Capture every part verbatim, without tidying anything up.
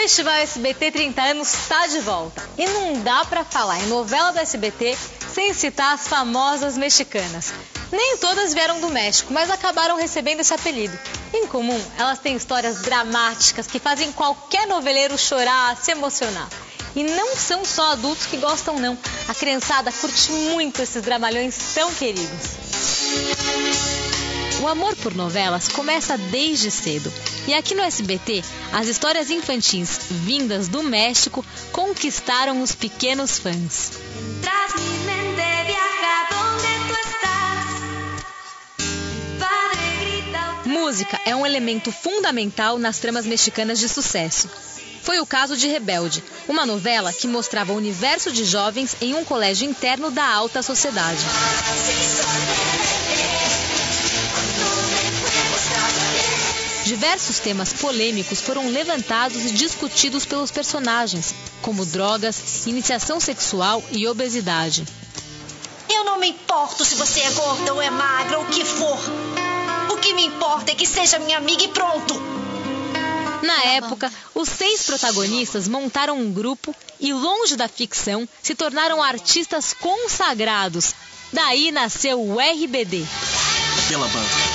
Festival S B T trinta anos está de volta. E não dá pra falar em novela do S B T sem citar as famosas mexicanas. Nem todas vieram do México, mas acabaram recebendo esse apelido. Em comum, elas têm histórias dramáticas que fazem qualquer noveleiro chorar, se emocionar. E não são só adultos que gostam, não. A criançada curte muito esses dramalhões tão queridos. O amor por novelas começa desde cedo. E aqui no S B T, as histórias infantis vindas do México conquistaram os pequenos fãs. Música é um elemento fundamental nas tramas mexicanas de sucesso. Foi o caso de Rebelde, uma novela que mostrava o universo de jovens em um colégio interno da alta sociedade. Diversos temas polêmicos foram levantados e discutidos pelos personagens, como drogas, iniciação sexual e obesidade. Eu não me importo se você é gorda ou é magra ou o que for. O que me importa é que seja minha amiga e pronto. Na época, os seis protagonistas montaram um grupo e, longe da ficção, se tornaram artistas consagrados. Daí nasceu o R B D. Pela banda.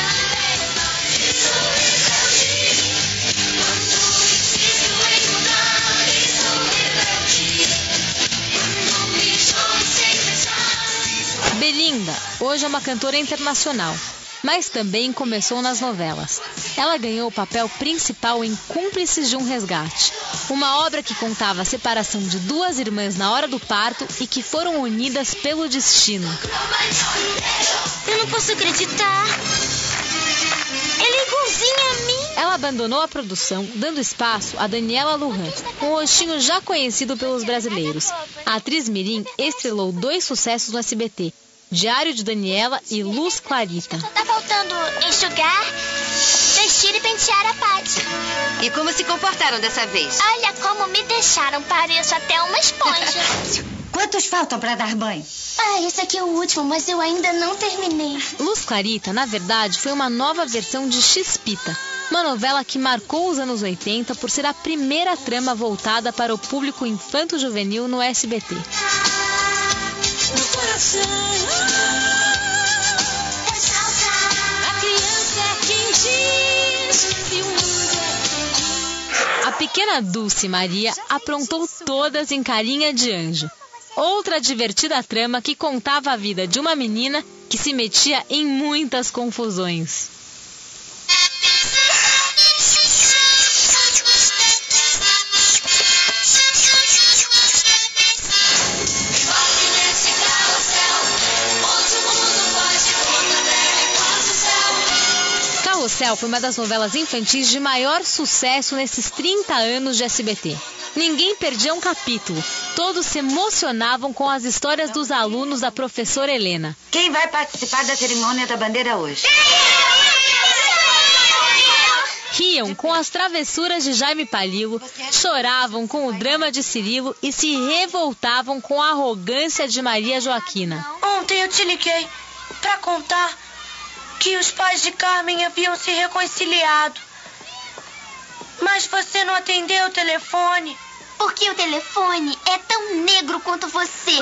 Belinda, hoje é uma cantora internacional, mas também começou nas novelas. Ela ganhou o papel principal em Cúmplices de um Resgate, uma obra que contava a separação de duas irmãs na hora do parto e que foram unidas pelo destino. Eu não posso acreditar. Ele é igualzinho a mim. Ela abandonou a produção, dando espaço a Daniela Lujan, um rostinho já conhecido pelos brasileiros. A atriz mirim estrelou dois sucessos no S B T, Diário de Daniela e Luz Clarita. Tá faltando enxugar, vestir e pentear a Paty. E como se comportaram dessa vez? Olha como me deixaram, pareço até uma esponja. Quantos faltam para dar banho? Ah, esse aqui é o último, mas eu ainda não terminei. Luz Clarita, na verdade, foi uma nova versão de Chispita, uma novela que marcou os anos oitenta por ser a primeira trama voltada para o público infanto-juvenil no S B T. No coração, a criança é quem diz se o mundo é feliz. A pequena Dulce Maria aprontou todas em Carinha de Anjo. Outra divertida trama que contava a vida de uma menina que se metia em muitas confusões. Carrossel foi uma das novelas infantis de maior sucesso nesses trinta anos de S B T. Ninguém perdia um capítulo. Todos se emocionavam com as histórias dos alunos da professora Helena. Quem vai participar da cerimônia da bandeira hoje? Riam com as travessuras de Jaime Palilo, choravam com o drama de Cirilo e se revoltavam com a arrogância de Maria Joaquina. Ontem eu te liguei para contar que os pais de Carmen haviam se reconciliado. Mas você não atendeu o telefone. Porque o telefone é tão negro quanto você.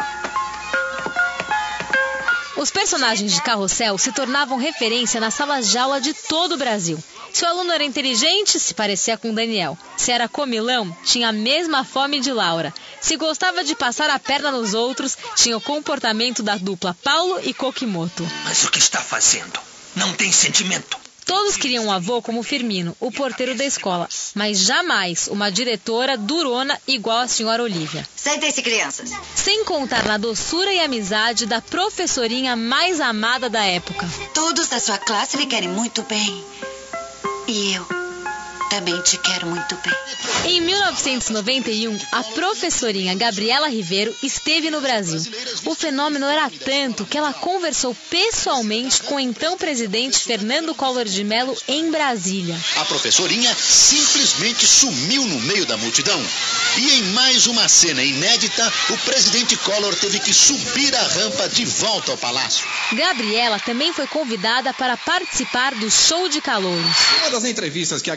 Os personagens de Carrossel se tornavam referência nas salas de aula de todo o Brasil. Se o aluno era inteligente, se parecia com Daniel. Se era comilão, tinha a mesma fome de Laura. Se gostava de passar a perna nos outros, tinha o comportamento da dupla Paulo e Kokimoto. Mas o que está fazendo? Não tem sentimento. Todos queriam um avô como Firmino, o porteiro da escola, mas jamais uma diretora durona igual a senhora Olívia. Sentem-se, crianças. Sem contar na doçura e amizade da professorinha mais amada da época. Todos da sua classe lhe querem muito bem. E eu também te quero muito bem. Em mil novecentos e noventa e um, a professorinha Gabriela Ribeiro esteve no Brasil. O fenômeno era tanto que ela conversou pessoalmente com o então presidente Fernando Collor de Mello em Brasília. A professorinha simplesmente sumiu no meio da multidão. E em mais uma cena inédita, o presidente Collor teve que subir a rampa de volta ao palácio. Gabriela também foi convidada para participar do show de calouros. Uma das entrevistas que a Gabriela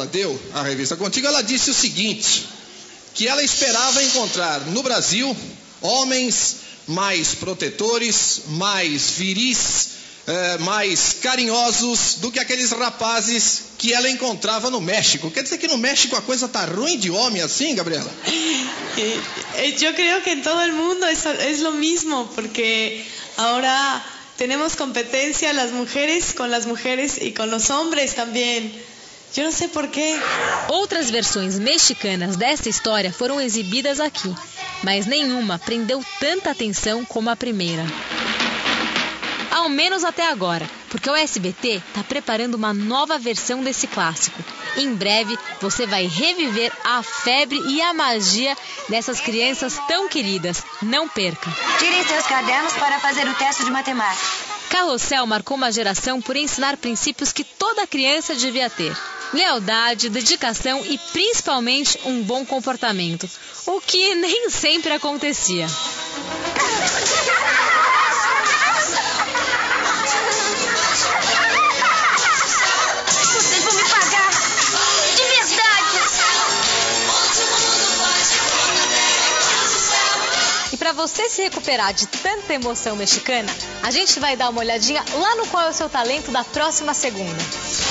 deu à revista Contigo, ela disse o seguinte, que ela esperava encontrar no Brasil homens mais protetores, mais viris, eh, mais carinhosos do que aqueles rapazes que ela encontrava no México. Quer dizer que no México a coisa tá ruim de homem assim, Gabriela? Eu creo que en todo el mundo es, es lo mismo, porque ahora tenemos competencia las mujeres con las mujeres y con los hombres también. Eu não sei por quê. Outras versões mexicanas dessa história foram exibidas aqui, mas nenhuma prendeu tanta atenção como a primeira. Ao menos até agora, porque o S B T está preparando uma nova versão desse clássico. Em breve, você vai reviver a febre e a magia dessas crianças tão queridas. Não perca! Tirem seus cadernos para fazer o teste de matemática. Carrossel marcou uma geração por ensinar princípios que toda criança devia ter. Lealdade, dedicação e principalmente um bom comportamento, o que nem sempre acontecia. Vocês vão me pagar, de verdade! E para você se recuperar de tanta emoção mexicana, a gente vai dar uma olhadinha lá no Qual é o Seu Talento da próxima segunda.